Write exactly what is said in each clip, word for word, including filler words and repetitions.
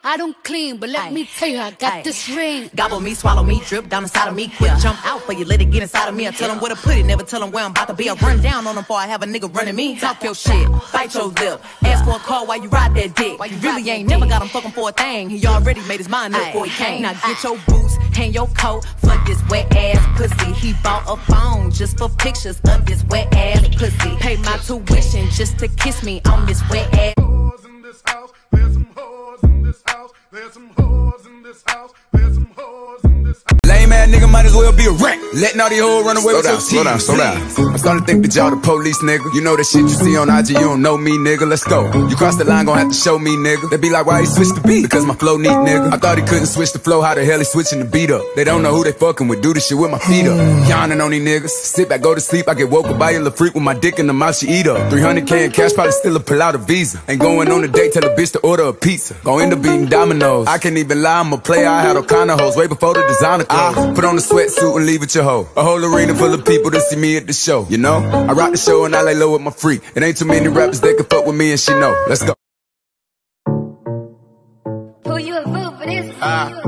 I don't clean, but let Aye. me tell you, I got Aye. this ring. Gobble me, swallow me, drip down inside of me. Quick jump out for you, let it get inside of me. I tell them where to put it, never tell them where I'm about to be. I run down on them before I have a nigga running me. Talk your shit, bite your lip. Ask for a call while you ride that dick. You really ain't never got him fucking for a thing. He already made his mind up before he came. Now get your boots, hang your coat, fuck this wet ass pussy. He bought a phone just for pictures of this wet ass pussy. Pay my tuition just to kiss me on this wet ass. In this house, there's some whores in this house. There's some whores in this house. There's some whores in this house. Lame ass nigga might as well be a rat. Letting all these hoes run away with your teeth. Slow down, slow down, slow down. I'm starting to think that y'all the police, nigga. You know that shit you see on I G, you don't know me, nigga. Let's go. You cross the line, gon' have to show me, nigga. They be like, why he switched the beat? Because my flow neat, nigga. I thought he couldn't switch the flow, how the hell he switching the beat up? They don't know who they fucking with, do this shit with my feet up. Yawning on these niggas. Sit back, go to sleep, I get woke up by a little freak with my dick in the mouth, she eat up. three hundred K in cash, probably still a pull out a visa. Ain't going on a date, tell a bitch to order a pizza. Gon' end up eating dominoes. I can't even lie, I'm a player, I had all kind of hoes way before the designer clothes. I put on a sweatsuit and leave it your hoe. A whole arena full of people to see me at the show, you know? I rock the show and I lay low with my freak. It ain't too many rappers that can fuck with me and she know. Let's go. Who you a fool for this? Uh,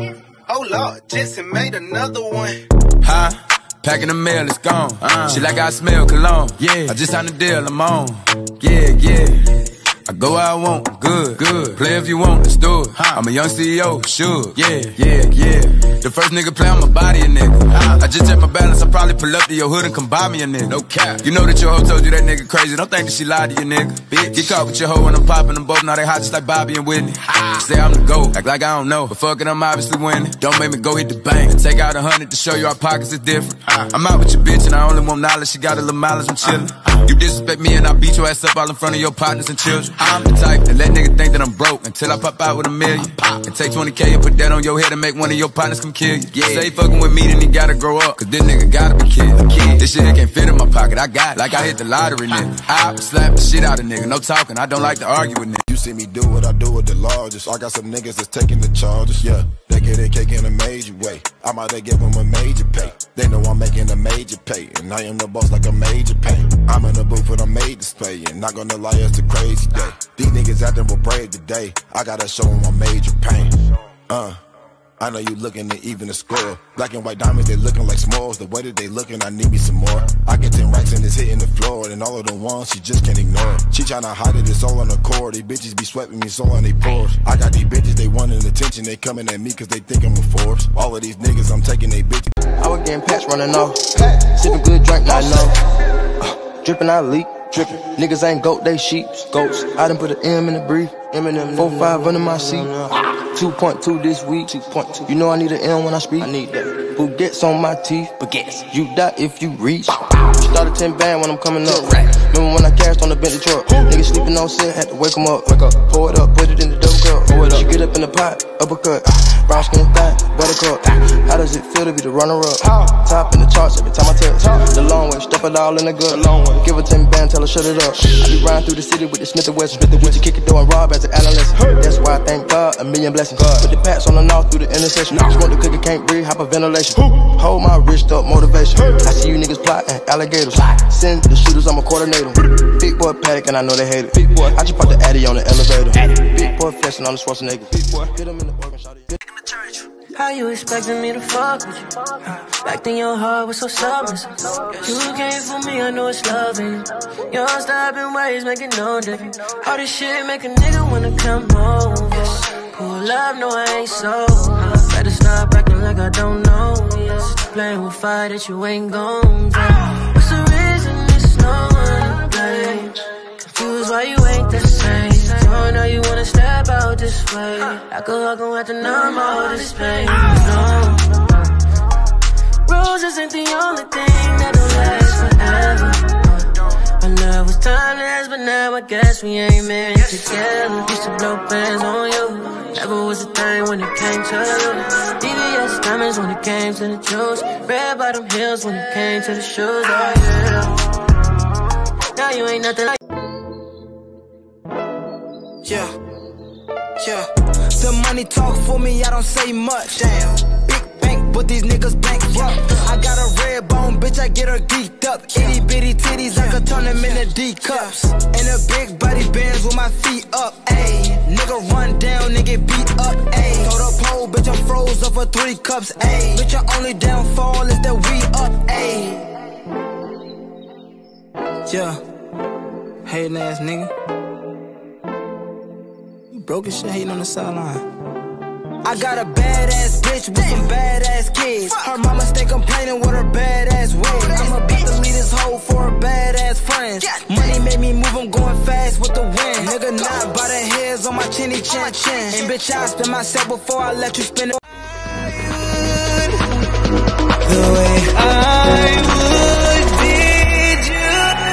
oh Lord, Jesse made another one. Huh? Packing the mail, it's gone. Uh, she like I smell cologne. Yeah, I just signed a deal, I'm on. Yeah, yeah. I go where I want, good, good. Play if you want, let's do it. Huh. I'm a young C E O, sure. Yeah, yeah, yeah. The first nigga play, I'ma body a nigga. Huh. I just check my balance, I probably pull up to your hood and come buy me a nigga. No cap. You know that your hoe told you that nigga crazy. Don't think that she lied to you, nigga. Bitch, get caught with your hoe when I'm popping them both. Now they hot just like Bobby and Whitney. Ah. Say I'm the GOAT, act like I don't know. But fuck it, I'm obviously winning. Don't make me go hit the bank and take out a hundred to show you our pockets is different. Huh. I'm out with your bitch and I only want knowledge. She got a little mileage, I'm chillin'. Uh. You disrespect me and I beat your ass up all in front of your partners and children. I'm the type that let nigga think that I'm broke until I pop out with a million. And take twenty K and put that on your head and make one of your partners come kill you. Yeah. Say fucking with me, then he gotta grow up, cause this nigga gotta be killed. Kid. This shit can't fit in my pocket, I got it, like I hit the lottery, nigga. I slap the shit out of nigga, no talking, I don't like to argue with nigga. You see me do what I do with the largest. I got some niggas that's taking the charges, yeah. They get their cake in a major way. I might they give them a major pay. They know I'm making a major pay, and I am the boss like a major pay. I'm in the booth with a major display, and not gonna lie, it's a crazy day. These niggas acting with brave today. I gotta show them my major pain. Uh. I know you looking at even the score. Black and white diamonds, they looking like smalls. The way that they looking, I need me some more. I get ten racks and it's hitting the floor. And all of the ones, she just can't ignore it. She tryna hide it, it's all on the cord. These bitches be sweating me, so on they pores. I got these bitches, they wanting attention. They coming at me cause they think I'm a force. All of these niggas, I'm taking they bitches. I was getting patch running off. Sipping good drink, not know. Uh, dripping, I leak. Dripping. Niggas ain't goat, they sheeps. Goats. I done put an M in the brief. Eminem. four five under my seat. two point two this week. two point two. You know I need an M when I speak. I need that. Baguettes on my teeth. Baguettes. You die if you reach. Started ten band when I'm coming up. Remember when I cashed on the Bentley truck? Niggas sleeping on set, had to wake 'em up. Wake up. Pour it up, put it in the double cup. Pour it up. She get up in the pot, uppercut. Brown skin thigh, buttercup. How does it feel to be the runner-up? Top in the charts every time I touch. The long way, stuff it all in the gut. Give her ten band, tell her shut it up. I be riding through the city with the Smith and Wesson. Smith and Wesson, kick it door and rob as an analyst. That's why I thank God, a million blessings. Put the pats on the north through the intersection. Smoke the cookie, can't breathe, hyperventilation. Hold my wrist up, motivation. I see you niggas plotting, alligators. Send the shooters, I'm a coordinator. Big boy Patek and I know they hate it. Big boy, I just put the Addy on the elevator. Big boy flexing on the Schwarzenegger. Big boy, hit him in the organ, shot it. How you expecting me to fuck with you? Back then your heart was so submissive. You came for me, I know it's loving. Your unstopping ways making no difference. All this shit make a nigga wanna come home. Yes. Pull up, no I ain't so. Better stop acting like I don't know. Yes. Playing with fire that you ain't gon' do. What's the reason it's no one to blame? Confused why you ain't the same. Don't know you wanna step out this way. Alcohol gon' have to numb all this pain. No. Roses ain't the only thing that'll last forever. Our love was timeless, but now I guess we ain't meant together. Used to blow bands on you. Never was a thing when it came to you. D V S diamonds when it came to the juice. Red bottom heels when it came to the shoes. Oh yeah. Now you ain't nothing like. Yeah, yeah. The money talk for me, I don't say much. Damn. Big bank but these niggas blank, yeah. I got a red bone, bitch, I get her geeked up. Itty bitty titties, I could turn them into D cups. And a big body bands with my feet up, ayy. Nigga run down and get beat up, ayy. Told the pole, bitch, I'm froze up for three cups, ayy. Bitch, your only downfall is that we up, ayy. Yeah, hating ass nigga. You broke as shit hating on the sideline. I got a badass bitch with some badass kids. Her mama stay complaining with her badass ways. I'm about to leave this hoe for her badass friends. Money made me move, I'm going fast with the wind. Nigga not by the hairs on my chinny chin chin. And bitch, I spin myself before I let you spin it. The way I would need you.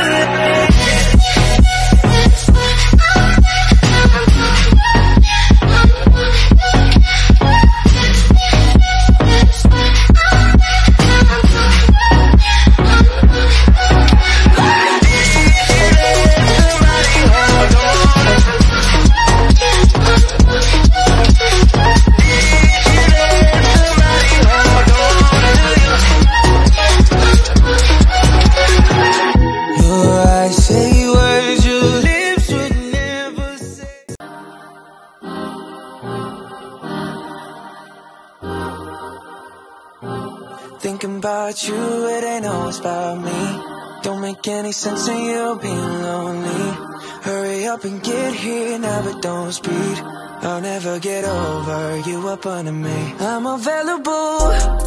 Thinking about you, it ain't always about me. Don't make any sense in you being lonely. Hurry up and get here now, but don't speed. I'll never get over you up under me. I'm available.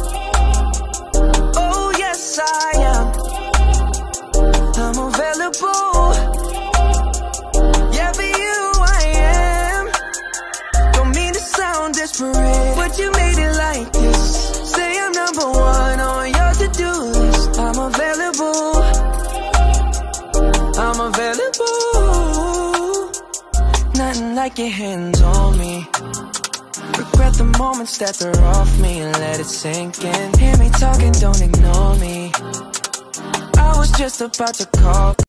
Oh yes I am. I'm available. Yeah, for you I am. Don't mean to sound desperate, but you made it like this. Say I'm number one on your to-do list. I'm available. I'm available. Nothing like your hands on me. Regret the moments that they're off me and let it sink in. Hear me talking, don't ignore me. I was just about to call.